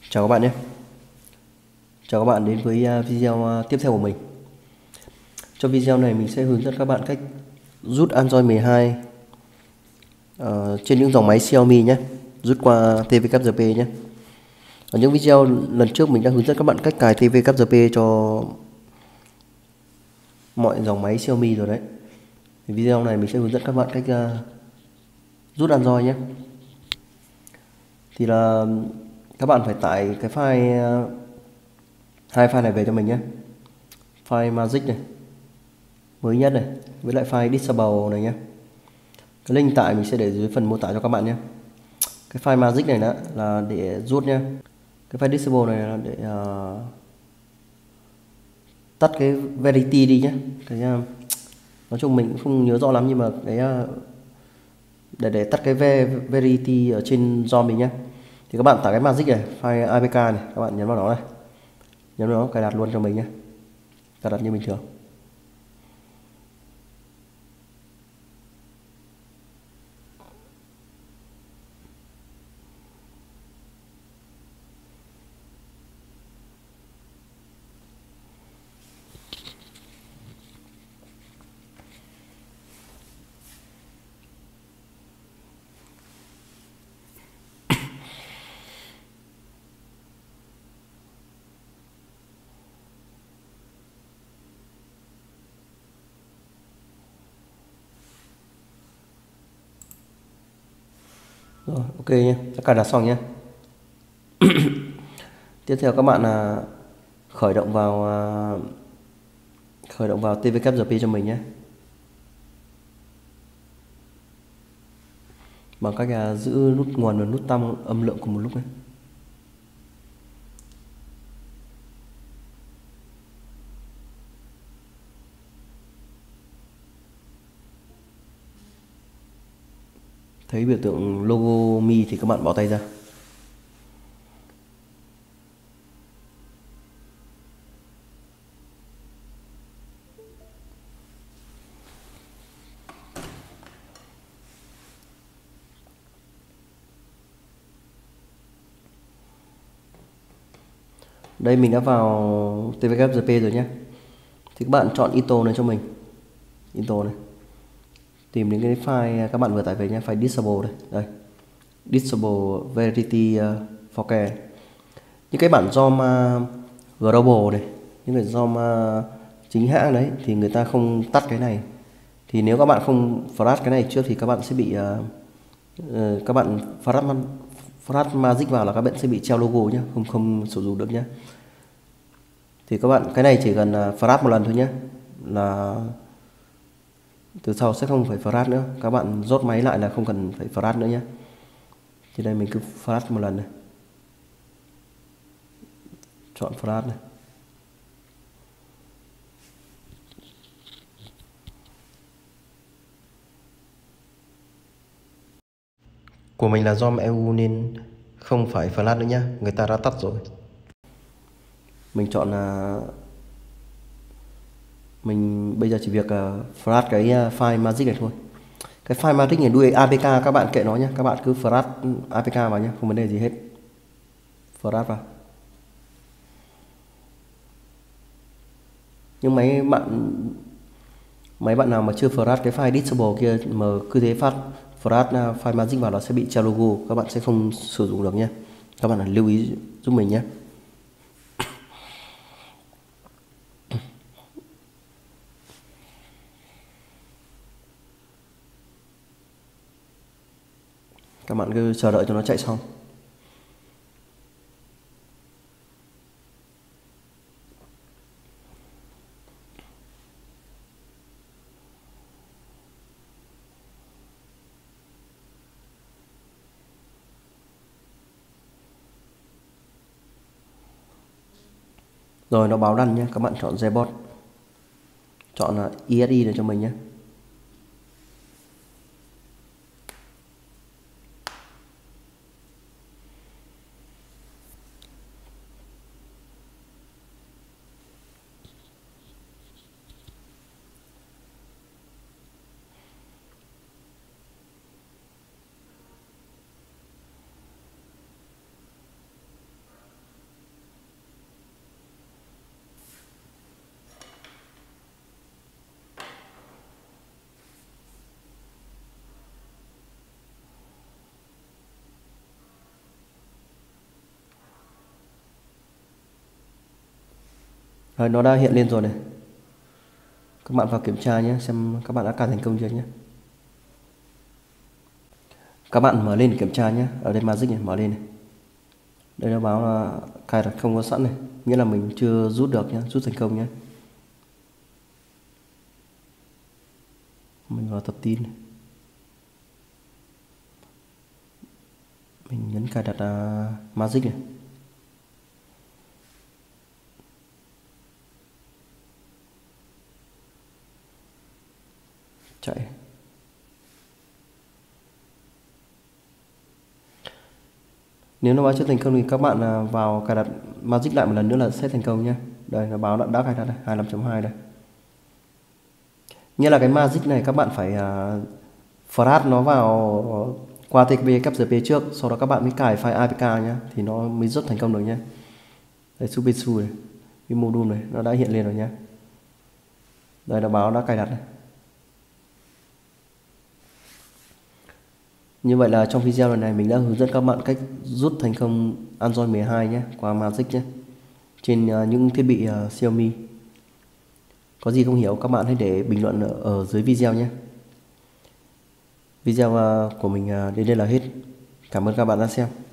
Chào các bạn nhé. Chào các bạn đến với video tiếp theo của mình. Trong video này mình sẽ hướng dẫn các bạn cách rút Android 12 trên những dòng máy Xiaomi nhé, rút qua TV cáp GP nhé. Ở những video lần trước mình đã hướng dẫn các bạn cách cài TV cáp GP cho mọi dòng máy Xiaomi rồi đấy. Thì video này mình sẽ hướng dẫn các bạn cách rút Android nhé. Thì là các bạn phải tải cái file hai file này về cho mình nhé. File Magic này mới nhất này với lại file Disable này nhé. Cái link tải mình sẽ để dưới phần mô tả cho các bạn nhé. Cái file Magic này đó là để rút nhé. Cái file Disable này là để tắt cái Verity đi nhé. Cái nói chung mình cũng không nhớ rõ lắm, nhưng mà cái để tắt cái Verity ở trên ROM mình nhé. Thì các bạn tải cái Magic này, file APK này, các bạn nhấn vào nó này, nhấn vào nó cài đặt luôn cho mình nhé, cài đặt như bình thường. Rồi, ok nhé, đã cài đặt xong nhé. Tiếp theo các bạn là khởi động vào TV cáp GP cho mình nhé, bằng cách giữ nút nguồn và nút tăng âm lượng cùng một lúc này. Thấy biểu tượng logo Mi thì các bạn bỏ tay ra. Đây mình đã vào TV GP rồi nhé. Thì các bạn chọn Into này cho mình, Into này, tìm đến cái file các bạn vừa tải về nhé, file Disable đây, đây, Disable Verity 4K. Những cái bản ROM Global này, những cái ROM chính hãng đấy thì người ta không tắt cái này. Thì nếu các bạn không flash cái này trước thì các bạn sẽ bị các bạn flash Magic vào là các bạn sẽ bị treo logo nhé, không sử dụng được nhé. Thì các bạn cái này chỉ cần flash một lần thôi nhé, là từ sau sẽ không phải flash nữa. Các bạn rốt máy lại là không cần phải flash nữa nhé. Thì đây mình cứ flash một lần này, chọn flash này. Của mình là ROM EU nên không phải flash nữa nhé, người ta đã tắt rồi. Mình chọn là mình bây giờ chỉ việc flash cái file Magic này thôi. Cái file Magic này đuôi APK các bạn kệ nó nhé, các bạn cứ flash APK vào nhé, không vấn đề gì hết. Flash vào. Nhưng mấy bạn nào mà chưa flash cái file Disable kia mà cứ thế flash file Magic vào, nó sẽ bị treo logo, các bạn sẽ không sử dụng được nhé. Các bạn lưu ý giúp mình nhé. Các bạn cứ chờ đợi cho nó chạy xong. Rồi nó báo đăng nhé, các bạn chọn Zbot, chọn là ESI này cho mình nhé. Rồi, nó đã hiện lên rồi này. Các bạn vào kiểm tra nhé, xem các bạn đã cài thành công chưa nhé. Các bạn mở lên kiểm tra nhé. Ở đây Magic này, mở lên này. Đây nó báo là cài đặt không có sẵn này, nghĩa là mình chưa rút được nhé, rút thành công nhé. Mình vào tập tin này. Mình nhấn cài đặt Magic này. Chạy. Nếu nó báo chưa thành công thì các bạn vào cài đặt Magic lại một lần nữa là sẽ thành công nhé. Đây nó báo đã cài đặt đây, 25.2 đây. Nghĩa là cái Magic này các bạn phải flash nó vào qua TKB KZP trước, sau đó các bạn mới cài file APK nhé, thì nó mới rút thành công được nhé. Đây Subisu này, cái module này nó đã hiện lên rồi nhé. Đây nó báo đã cài đặt này. Như vậy là trong video này mình đã hướng dẫn các bạn cách rút thành công Android 12 nhé, qua Magic nhé, trên những thiết bị Xiaomi. Có gì không hiểu các bạn hãy để bình luận ở dưới video nhé. Video của mình đến đây là hết. Cảm ơn các bạn đã xem.